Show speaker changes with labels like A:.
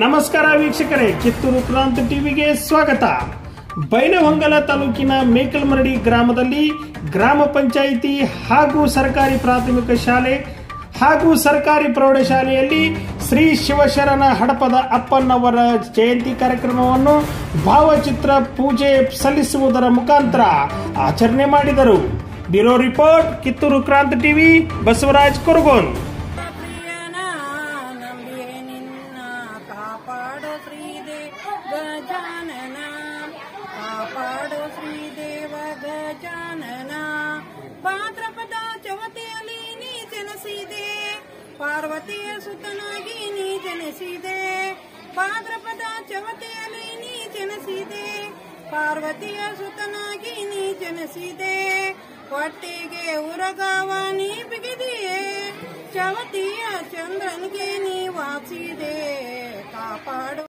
A: ನಮಸ್ಕಾರ ವೀಕ್ಷಕರೇ, ಕಿತ್ತೂರು ಕ್ರಾಂತಿ ಟಿವಿಗೆ ಸ್ವಾಗತ. ಬೈಲಹೊಂಗಲ ತಾಲೂಕಿನ ಕಲಮರಡಿ ಗ್ರಾಮದಲ್ಲಿ ಗ್ರಾಮ ಪಂಚಾಯಿತಿ ಹಾಗೂ ಸರ್ಕಾರಿ ಪ್ರಾಥಮಿಕ ಶಾಲೆ ಹಾಗೂ ಸರ್ಕಾರಿ ಪ್ರೌಢಶಾಲೆಯಲ್ಲಿ ಶ್ರೀ ಶಿವಶರಣ ಹಡಪದ ಅಪ್ಪನವರ ಜಯಂತಿ ಕಾರ್ಯಕ್ರಮವನ್ನು ಭಾವಚಿತ್ರ ಪೂಜೆ ಸಲ್ಲಿಸುವುದರ ಮುಖಾಂತರ ಆಚರಣೆ ಮಾಡಿದರು. ಬ್ಯೂರೋ ರಿಪೋರ್ಟ್, ಕಿತ್ತೂರು ಕ್ರಾಂತಿ ಟಿವಿ, ಬಸವರಾಜ್ ಕೊರಗೋನ್.
B: ಗಜಾನನ ಕಾಪಾಡೋ ಶ್ರೀದೇವ ಗಜಾನನ. ಭಾದ್ರಪದ ಚವತಿಯಲ್ಲಿ ನೀ ಜನಿಸಿದೆ, ಪಾರ್ವತಿಯ ಸುತನಾಗಿ ನೀ ಜನಿಸಿದೆ. ಭಾದ್ರಪದ ಚವತಿಯಲ್ಲಿ ನೀ ಜನಿಸಿದೆ, ಪಾರ್ವತಿಯ ಸುತನಾಗಿ ನೀ ಜನಿಸಿದೆ. ಹೊಟ್ಟೆಗೆ ಉರಗಾವ ನೀ ಬಿಗಿದೆಯೇ, ಚವತಿಯ ಚಂದ್ರನಿಗೆ ನೀ ವಾಸಿದೆ. ಕಾಪಾಡು